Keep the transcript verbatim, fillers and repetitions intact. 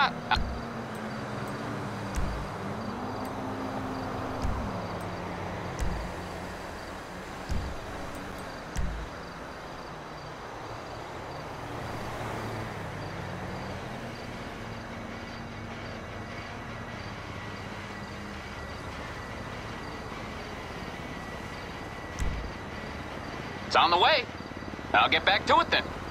It's on the way. I'll get back to it then.